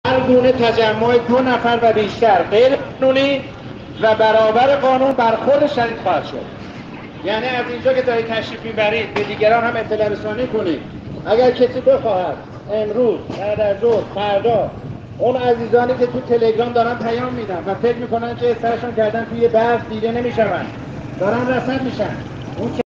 هر گونه تجمع 2 نفر و بیشتر غیر قانونی و برابر قانون برخورد شدید خواهد شد. یعنی از اینجا که دارید تشریف میبرید به دیگران هم اطلاع رسانی کنید. اگر کسی بخواهد امروز بعد از ظهر فردا اون عزیزانی که تو تلگرام دارن پیام میدن و فکر میکنن که سرشون کردن توی برف دیده نمیشون، دارن رصد میشن. اون